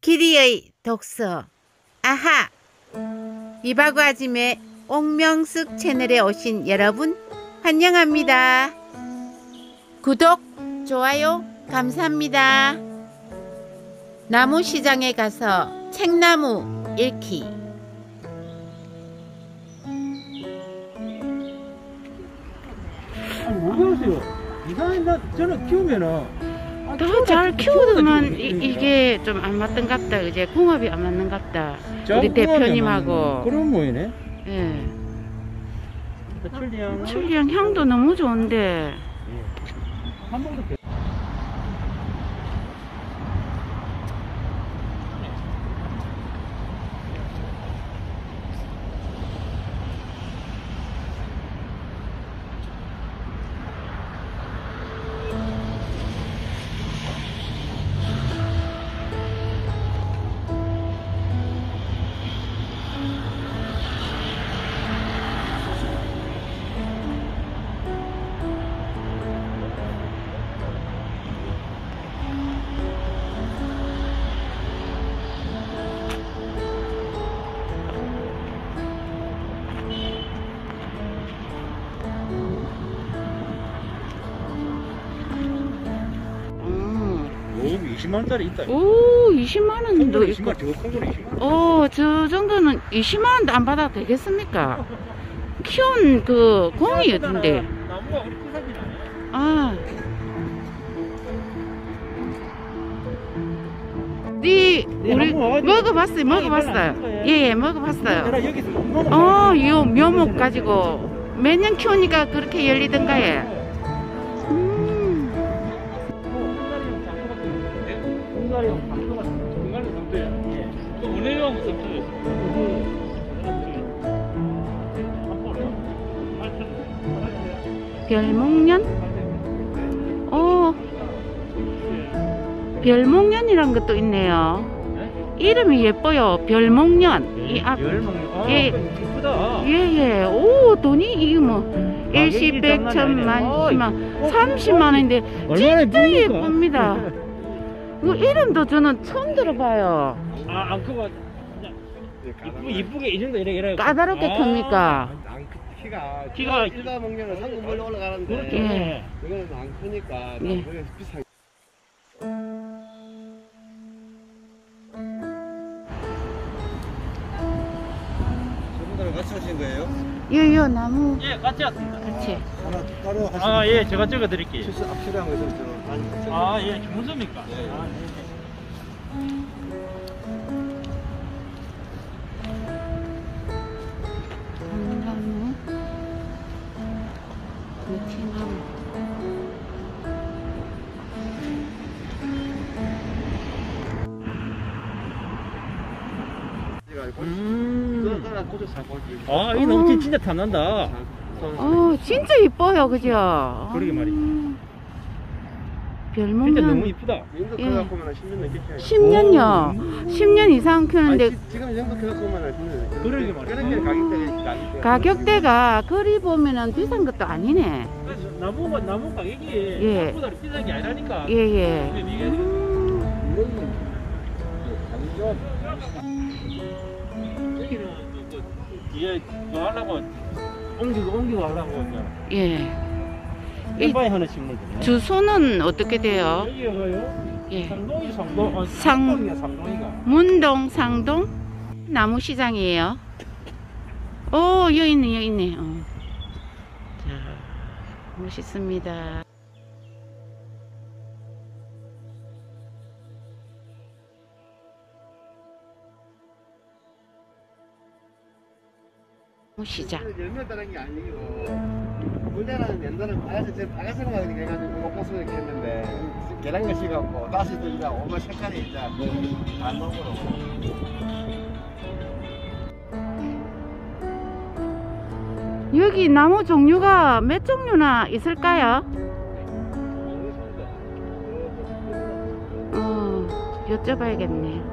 길이의 독서. 아하! 이바구 아짐의 옥명숙 채널에 오신 여러분 환영합니다. 구독, 좋아요 감사합니다. 나무시장에 가서 책나무 읽기. 아니 왜 그러세요? 이상한 저는 키우면은 더 잘 키우더만 이게 좀 안 맞던 같다. 이제 궁합이 안 맞는 같다. 우리 대표님하고. 그런 모이네. 예. 출리향. 출리향 향도 너무 좋은데. 예. 한 번도 모음이 20만원짜리 있다. 오, 20만원도 있고. 저큰 거는 20만원. 저 정도는 20만원도 안 받아도 되겠습니까? 키운 그 공이 어딘데? 나무가 우리 부산이 나네. 아. 우리 먹어봤어요, 먹어봤어요. 예, 먹어봤어요. 요 묘목 가지고 몇 년 키우니까 그렇게 열리던가 해. 별목련? 별목련이란 것도 있네요. 이름이 예뻐요. 별목련. 이 앞. 예. 이쁘다. 예. 오, 돈이 이거 뭐 일시, 백, 천만, 10만, 30만원인데 진짜 예쁩니다. 그 이름도 저는 처음 들어봐요. 안 크고 이쁘게 이 정도 이래 까다롭게 큽니까? 키가 일반 목련은 상금 멀리 올라가는데 예. 이거는 안 크니까 예. 비싸. 저분들은 같이 오신 거예요? 요 나무. 예, 같이 왔습니다. 그치. 따로 하시면 예, 제가 적어 드릴게요. 필요한 거 있으면 예, 주문서입니까? 예. 감나무, 느티나무. 이 넘치 진짜 탐난다. 진짜 이뻐요, 그죠? 그러게 말이지. 진짜 별목련. 너무 이쁘다. 연극 예. 해갖고 오면 10년 넘게 키워야지. 10년요. 10년 이상 키우는데 지금 연극 해갖고 오면 10년. 그러게 말이야. 그런 게 가격대가 가격대가 거리 보면은 비싼 것도 아니네. 나무 가격이 예. 생각보다 비싼 게 아니라니까. 예. 여기는 뒤에 뭐 하려고 옮기고 하려고 이제 예. 엠바에 하나 심는 거네. 주소는 어떻게 돼요? 여기가요? 예. 상동이 상- 상동이가. 문동, 상동, 나무시장이에요. 여기 있네. 자, 멋있습니다. 시장. 열매 따는 게 아니고 우리나라는 옛날에 빨간색만 해가지고 먹고서 이렇게 했는데 계란을 씌갖고 다시 또 이제 오면 색깔이 이제 단독으로. 여기 나무 종류가 몇 종류나 있을까요? 여쭤봐야겠네.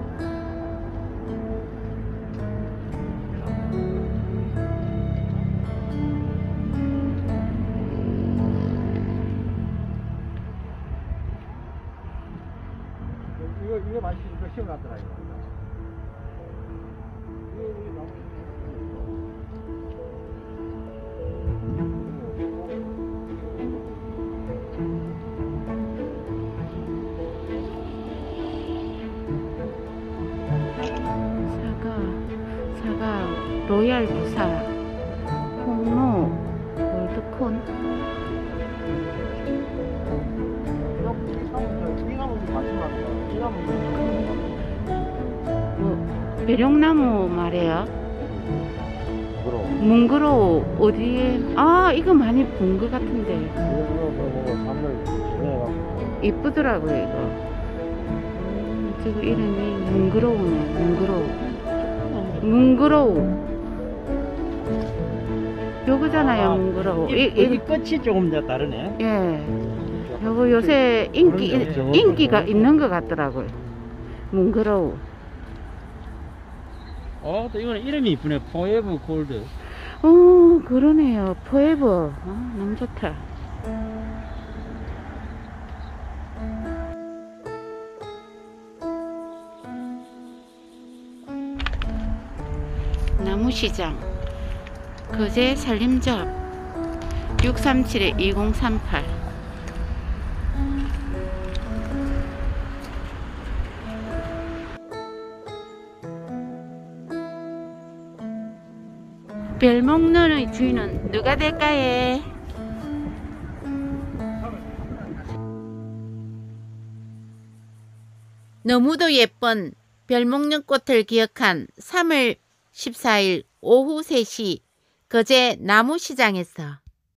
이거 맛있는 거 낚시를 갔더라 이거. 사과, 로얄 부사, 홍로, 골드콘. 뭐, 배룡나무 말이에요. 뭉그로 어디에? 아, 이거 많이 본 것 같은데. 이쁘더라고요, 이거. 저거 이름이 뭉그로우네, 뭉그로우. 뭉그로우. 요거잖아요, 뭉그로우. 이 끝이 조금 더 다르네. 예. 요거 요새 인기가 있는 것 같더라고요. 뭉그로우. 또 이거는 이름이 이쁘네. 포에버 골드. 그러네요. 포에버. 너무 좋다. 나무시장 거제 산림조합 637-2038. 별목론의 주인은 누가 될까요? 너무도 예쁜 별목련 꽃을 기억한 3월 14일 오후 3시 거제 나무시장에서